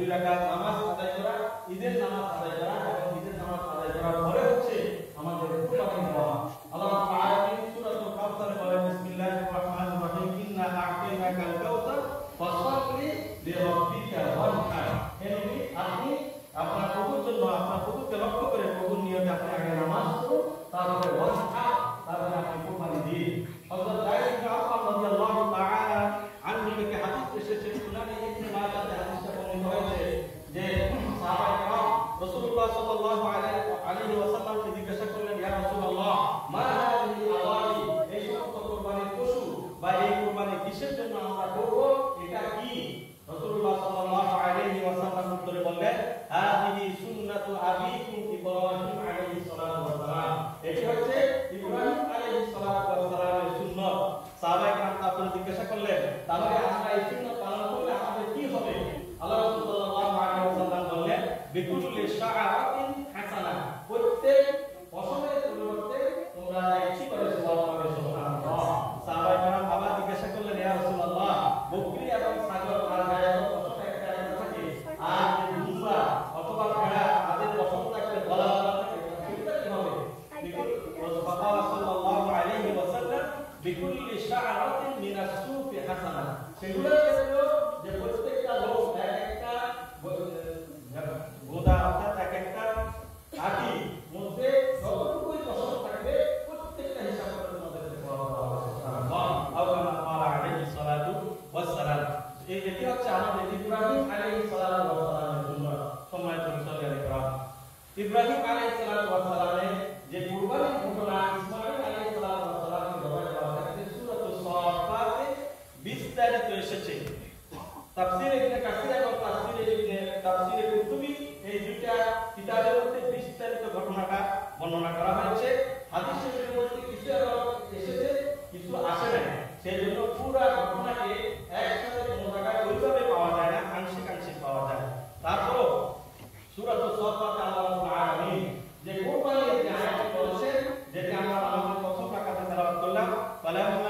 রাকাত নামাজ আদায় করা, ঈদের নামাজ আদায় করা এবং ঈদের নামাজ আদায় করার পরে হচ্ছে আমাদের কুরবানি দেওয়া। আল্লাহ তাআলা সূরাতুল কাউসারে বলেন বিসমিল্লাহির রাহমানির রাহিম ইন্না আ'তাইনাকাল কাউসার ফাসল্লি লিরাব্বিকা ওয়ানহার। হে নবী, আপনি আপনার প্রভুর জন্য আপনার প্রভুকে লক্ষ্য করে প্রভুর নিয়তে আপনি আগে নামাজ পড়ুন, তারপরে ওয়ানহার, তারপরে আপনি কুরবানি দিন। হযরত যায়েদ ইবনে আরকাম রাদিয়াল্লাহু তাআলা আনহু থেকে হাদিস এসেছে, সুনানে ইবনে মাজাহতে হাদিসটা বর্ণিত হয়েছে যে সাহাবায়ে কেরাম রাসূলুল্লাহ সাল্লাল্লাহু আলাইহি ওয়াসাল্লামকে জিজ্ঞাসা করলেন, ইয়া রাসূলুল্লাহ মা হাযিহি আওয়ালি, এই সমস্ত কুরবানির পশু বা এই কুরবানি কিসের জন্য আমরা করব, এটা কি? রাসূলুল্লাহ সাল্লাল্লাহু আলাইহি ওয়াসাল্লাম উত্তরে বললেন, হাযিহি সুন্নাতু আবিকুম ইব্রাহিম আলাইহিস সালাতু ওয়াস সালাম, এটি হচ্ছে ইব্রাহিম আলাইহিস সালাতু ওয়াস সালামের সুন্নাত। সাহাবায়ে কেরাম তারপরে জিজ্ঞাসা করলেন, তাহলে আমরা এই সুন্নাত পালন করলে আমাদের কি হবে? আল্লাহ রাসূল সাল্লাল্লাহু আলাইহি ওয়াসাল্লাম বললেন, বিকুল্লি শাআরাতিন হাসানাহ, প্রত্যেক ফসলের পরিবর্তে তোমরা একটি করে সওয়াব পাবে। সুবহানাল্লাহ। সাহাবায়ে কেরাম আবার জিজ্ঞাসা করলেন, ইয়া রাসূলুল্লাহ, বকরি এবং ছাগল আর গায়ে তো পশু একটা থাকে, আর যে দুম্বা অথবা ভেড়া তাদের পশম থাকলে বলা থাকে, সেটা কি হবে? রাসূলুল্লাহ সাল্লাল্লাহু আলাইহি ওয়াসাল্লাম বিকুল্লি শাআরাতিন মিনাস সুফি হাসানাহ, সেগুলোর ক্ষেত্রেও যে প্রত্যেকটা লোক একটা গোদা অর্থাৎ একটা আটি মধ্যে যতটুকুই পশম থাকবে প্রত্যেকটা হিসাব করে তোমাদের দেওয়া হবে। সুবহানাল্লাহ। আল্লাহ তাআলা আলাইহিস সালাতু ওয়াস সালাম, এটি হচ্ছে আমাদের ইব্রাহিম আলাইহিস সালাতু ওয়াস সালামের জন্য। সম্মানিত মুসল্লিয়ানে কেরাম, ইব্রাহিম আলাইহিস সালাতু ওয়াস সালামের যে কুরবানির ঘটনা ইসমাঈল আলাইহিস সালাতু ওয়াস সালামের ব্যাপারে বলা হয়েছে সূরাতুস সাফফাতে বিস্তারিত এসেছে। তাফসীরে ইবনে কাসির এবং তাফসীরে কুতুবী, এই দুইটা কিতাবের মধ্যে বিস্তারিত ঘটনাটা বর্ণনা করা হয়েছে। হাদিস শরীফের মধ্যে কিছু এসেছে, কিছু আসে নাই, সেজন্য পুরো ঘটনাকে একসাথে কোনো জায়গায় ওইভাবে পাওয়া যায় না, আংশিক আংশিক পাওয়া যায়। তারপর সূরাতুস সাফফাতে আল্লাহ রাব্বুল আলামিন যে কুরবানির যে আয়াত বলেছেন, যেটা আমরা আমাদের প্রথম রাকাতে তেলাওয়াত করলাম, ফালাম্মা